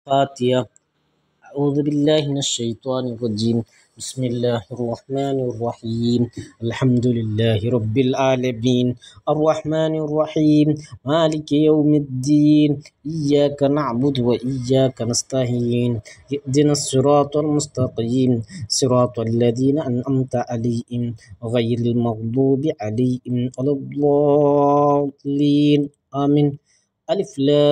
فاتحة. أعوذ بالله من الشيطان الرجيم. بسم الله الرحمن الرحيم. الحمد لله رب العالمين الرحمن الرحيم مالك يوم الدين. إياك نعبد وإياك نستعين. اهدنا الصراط المستقيم صراط الذين أنعمت عليهم غير المغضوب عليهم ولا الضالين. آمين. ألف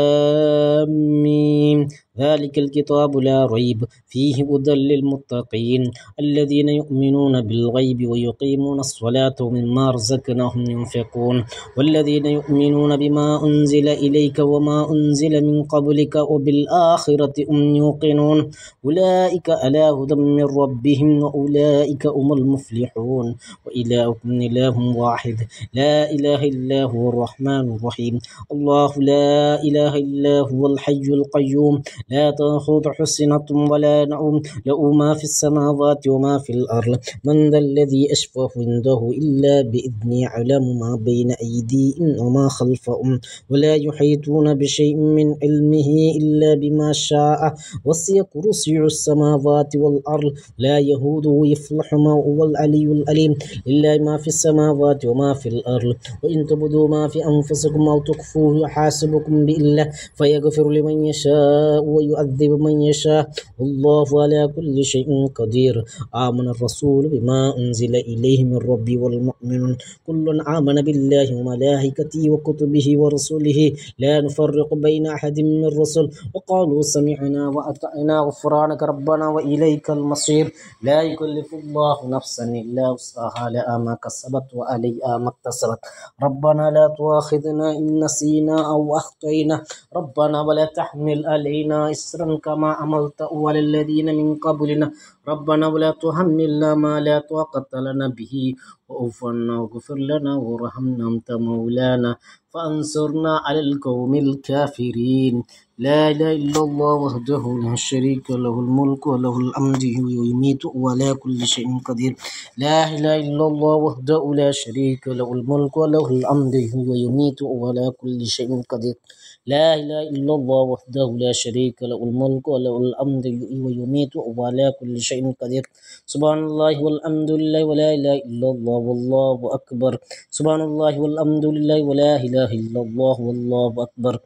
لام ميم. ذلك الكتاب لا ريب فيه هدى للمتقين الذين يؤمنون بالغيب ويقيمون الصلاة ومما رزقناهم ينفقون والذين يؤمنون بما أنزل إليك وما أنزل من قبلك وبالآخرة هم يوقنون أولئك على هدى من ربهم وأولئك هم المفلحون وإلهكم إله واحد لا إله إلا هو الرحمن الرحيم الله لا إله إلا هو الحي القيوم لا تأخذه سنة ولا نوم له ما في السماوات وما في الأرض من ذا الذي أشفع عنده إلا بإذنه يعلم ما بين أيديهم وما خلفهم ولا يحيطون بشيء من علمه إلا بما شاء وسع كرسيه السماوات والأرض لا يهوده يفلحهما وهو العلي العليم لله ما في السماوات وما في الأرض وإن تبدوا ما في أنفسكم أو تخفوه يحاسبكم بالله فيغفر لمن يشاء ويعذب من يشاء والله على كل شيء قدير. آمن الرسول بما أنزل إليه من ربه والمؤمنون كل آمن بالله وملائكته وكتبه ورسله لا نفرق بين أحد من الرسل وقالوا سمعنا وأطعنا غفرانك ربنا وإليك المصير. لا يكلف الله نفسا إلا وسعها لها ما كسبت وعليها ما اكتسبت ربنا لا تؤاخذنا إن نسينا أو أخطأنا ربنا ولا تحمل علينا إصرا كما عملته على الذين من قبلنا ربنا ولا تحملنا ما لا طاقة لنا به واعف عنا واغفر لنا وارحمنا أنت مولانا فانصرنا على القوم الكافرين. لا إله إلا الله وحده لا شريك له الملك وله الحمد ويميت وعلى كل شيء قدير. لا إله إلا الله وحده لا شريك له الملك وله الحمد ويميت وعلى كل شيء قدير. لا إله إلا الله وحده لا شريك له الملك وله الحمد ويميت وعلى كل شيء قدير. سبحان الله والحمد لله ولا إله إلا الله والله أكبر. سبحان الله والحمد لله ولا إله إلا الله والله أكبر.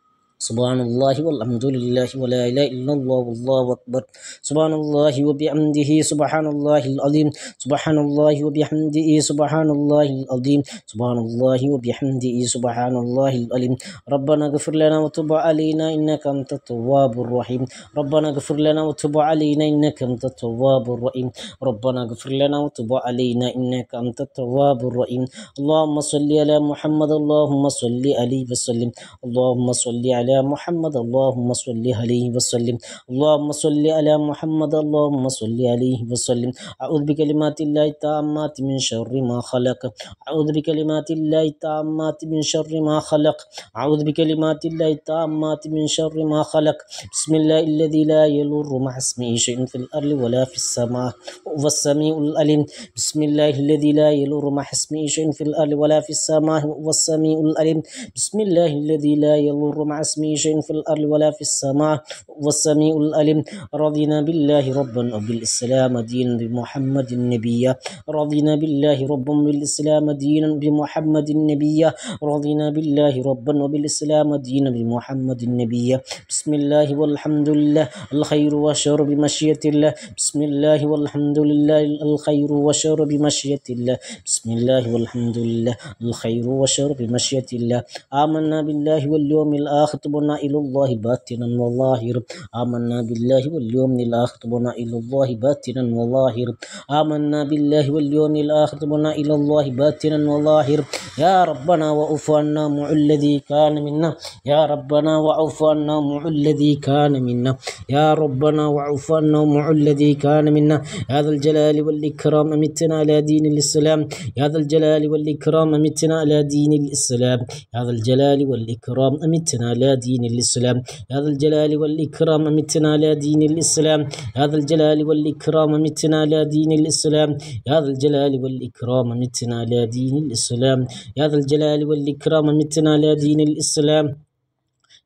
سبحان الله والحمد لله ولا إله إلا الله والله أكبر. سبحان الله وبحمده سبحان الله العظيم. سبحان الله وبحمده سبحان الله العظيم. سبحان الله وبحمده سبحان الله العظيم. ربنا اغفر لنا وتب علينا إنك أنت التواب الرحيم. ربنا اغفر لنا وتب علينا إنك أنت التواب الرحيم. ربنا اغفر لنا وتب علينا إنك أنت التواب الرحيم. اللهم صل على محمد اللهم صل عليه وسلم. اللهم صل على محمد اللهم صل عليه وسلم. اللهم صل على محمد اللهم صل عليه وسلم. أعوذ بكلمات الله التامات من شر ما خلق. أعوذ بكلمات الله التامات من شر ما خلق. أعوذ بكلمات الله التامات من شر ما خلق. بسم الله الذي لا يضر مع اسمه شيء في الأرض ولا في السماء وهو السميع العليم. بسم الله الذي لا يضر مع اسمه شيء في الأرض ولا في السماء وهو السميع العليم. بسم الله الذي لا يضر مع اسمه شيء في الأرض ولا في السماء والسميع العليم. رضينا بالله ربا وبالإسلام دينا بمحمد النبي. رضينا بالله ربا وبالإسلام دينا بمحمد النبي. رضينا بالله ربا وبالإسلام دينا بمحمد النبي. بسم الله والحمد لله الخير والشر بمشيئة الله. بسم الله والحمد لله الخير والشر بمشيئة الله. بسم الله والحمد لله الخير والشر بمشيئة الله. آمنا بالله واليوم الآخر تبنا إلى الله باطنا وظاهرا. آمنا بالله واليوم الآخر تبنا إلى الله باطنا وظاهرا. آمنا بالله واليوم الآخر تبنا إلى الله باطنا وظاهرا. يا ربنا واعف عنا مع الذي كان منا. يا ربنا واعف عنا مع الذي كان منا. يا ربنا واعف عنا مع الذي كان منا. يا ذا الجلال والإكرام أمتنا على دين الإسلام. يا ذا الجلال والإكرام أمتنا على دين الإسلام. يا ذا الجلال والإكرام أمتنا على دين الإسلام. يا ذا الجلال والإكرام أمتنا على دين الإسلام. يا ذا الجلال والإكرام أمتنا على دين الإسلام. يا ذا الجلال والإكرام أمتنا على دين الإسلام. يا ذا الجلال والإكرام أمتنا على دين الإسلام.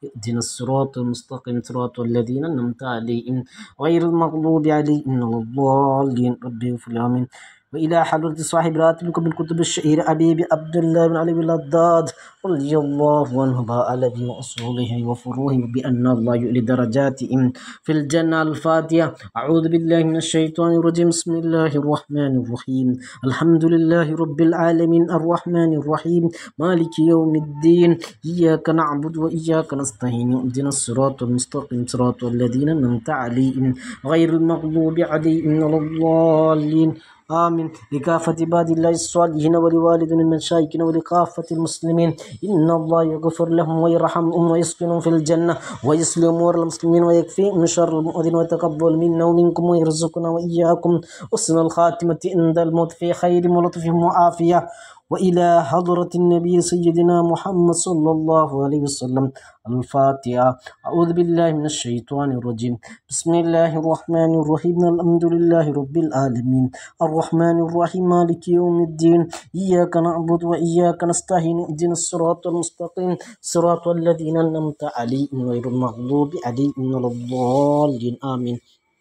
اهدنا الصراط المستقيم صراط الذين أنعمت عليهم غير المغضوب عليهم ولا الضالين ربي اغفر لي آمين. وإلى حضرة صاحب راتبكم بالكتب الشهير أبي عبد الله بن علي بن الضاد رضي الله عنه بآله وأصوله وفروه بأن الله يؤلي درجاتهم في الجنة. الفاتحة. أعوذ بالله من الشيطان الرجيم. بسم الله الرحمن الرحيم. الحمد لله رب العالمين الرحمن الرحيم مالك يوم الدين إياك نعبد وإياك نستعين اهدنا الصراط المستقيم صراط الذين أنعمت عليهم غير المغضوب عليهم ولا الضالين آمين. لكافة عباد الله الصالحين ولوالدنا المشايخين ولكافة المسلمين إن الله يغفر لهم ويرحمهم ويسكنهم في الجنة ويصلح أمور المسلمين ويكفيهم من شر المؤذن ويتقبل منا ومنكم ويرزقنا وإياكم حسن الخاتمة عند الموت في خير ولطف وعافية. وإلى حضرة النبي سيدنا محمد صلى الله عليه وسلم. الفاتحة. أعوذ بالله من الشيطان الرجيم. بسم الله الرحمن الرحيم. الحمد لله رب العالمين الرحمن الرحيم مالك يوم الدين إياك نعبد وإياك نستعين اهدنا الصراط المستقيم صراط الذين أنعمت عليهم غير المغضوب عليهم ولا الضالين آمين.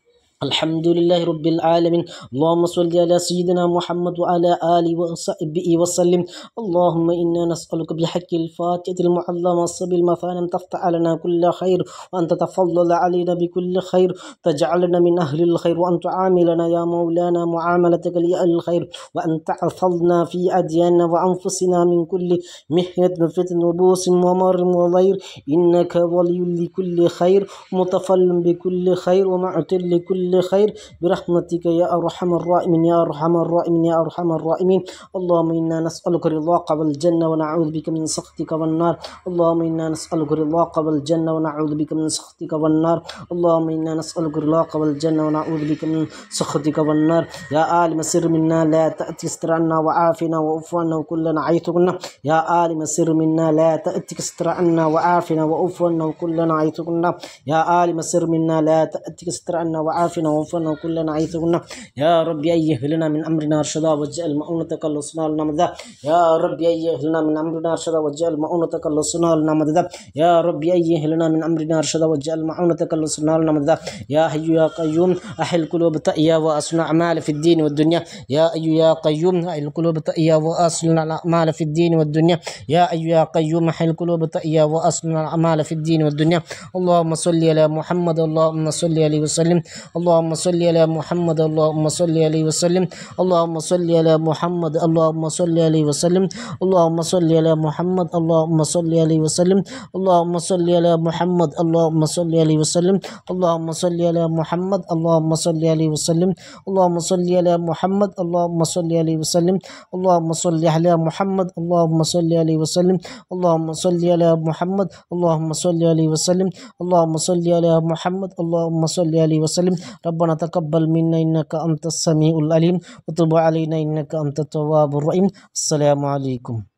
الحمد لله رب العالمين. اللهم صل على سيدنا محمد وعلى آله وصحبه وسلم. اللهم إنا نسألك بحق الفاتحة المعلمة الصبي المثاني تفتح لنا كل خير وأن تتفضل علينا بكل خير تجعلنا من أهل الخير وأن تعاملنا يا مولانا معاملتك لأهل الخير وأن تحفظنا في أدياننا وأنفسنا من كل محنة فتن وبوس ومر وضير إنك ولي لكل خير متفل بكل خير ومعتل لكل خير برحمتك يا أرحم الراحمين يا أرحم الراحمين يا أرحم الراحمين. اللهم إنا نسألك رضاك والجنة ونعوذ بك من سخطك والنار. اللهم إنا نسألك رضاك والجنة ونعوذ بك من سخطك والنار. اللهم إنا نسألك رضاك والجنة ونعوذ بك من سخطك والنار. يا عالم سر منا لا تأتي استر عنا وعافنا وعف عنا وكلنا عيتنا. يا عالم سر منا لا تأتي استر عنا وعافنا وعف عنا وكلنا عيتنا. يا عالم سر منا لا تأتي استر عنا وعافنا وعفنا وكلنا عيتنا. يا رب أيه لنا من أمرنا رشدا واجعل مؤونتك اللصنا لنا مددا. يا رب أيه لنا من أمرنا رشدا واجعل مؤونتك اللصنا لنا مددا. يا رب أيه لنا من أمرنا رشدا واجعل مؤونتك اللصنا لنا مددا. يا حي يا قيوم أحل قلوب تأيا وأصلح أعمال في الدين والدنيا. يا حي يا قيوم أحل قلوب تأيا وأصلح الأعمال في الدين والدنيا. يا حي يا قيوم أحل قلوب تأيا وأصلح الأعمال في الدين والدنيا. اللهم صل على محمد اللهم صل عليه وسلم. اللهم صل على محمد اللهم صل عليه وسلم. اللهم صل على محمد اللهم صل عليه وسلم. اللهم صل على محمد اللهم صل عليه وسلم. اللهم صل على محمد اللهم صل عليه وسلم. اللهم صل على محمد اللهم صل عليه وسلم. اللهم صل على محمد اللهم صل عليه وسلم. اللهم صل على محمد اللهم صل عليه وسلم. اللهم صل على محمد اللهم صل عليه وسلم. اللهم صل على محمد اللهم صل عليه وسلم. ربنا تقبل منا إنك أنت السميع العليم وتب علينا إنك أنت التواب الرحيم. السلام عليكم.